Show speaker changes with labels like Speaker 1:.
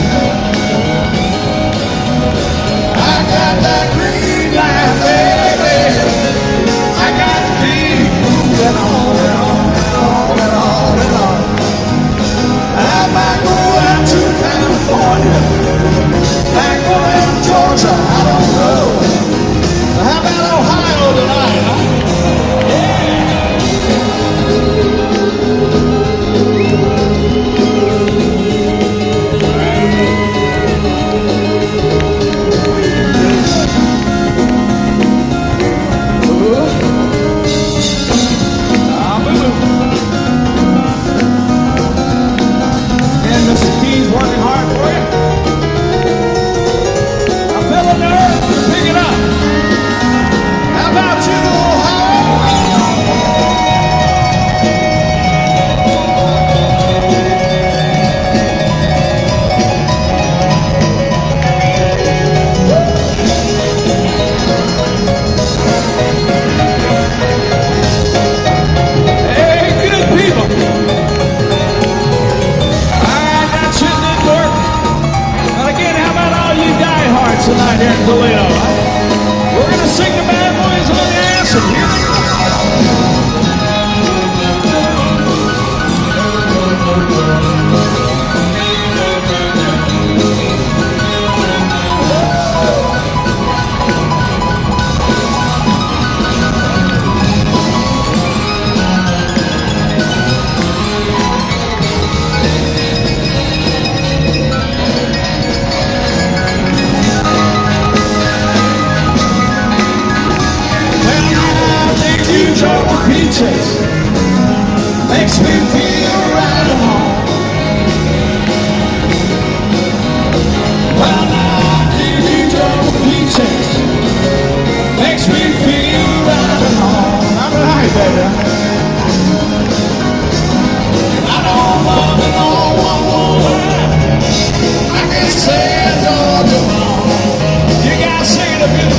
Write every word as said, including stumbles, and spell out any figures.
Speaker 1: I got that green light, baby. I got to keep moving on and on and on and on and on. I might go out to California, might go out to Georgia, I don't know. How about Ohio tonight, huh? Working hard for you. I feel the nerve to pick it up. How about you, hey, good people. Tonight here in Toledo, huh? We're gonna sing the Bad Boys on the Acid. Here they go. Peaches makes me feel right at home. Well, now you drove peaches makes me feel right at home. I'm right, baby. I don't want to know one more. I can say I told you wrong. You guys sing it a bit.